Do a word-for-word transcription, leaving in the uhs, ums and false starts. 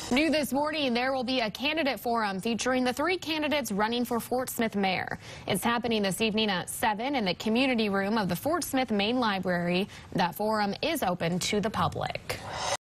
New this morning, there will be a candidate forum featuring the three candidates running for Fort Smith mayor. It's happening this evening at seven in the community room of the Fort Smith Main Library. That forum is open to the public.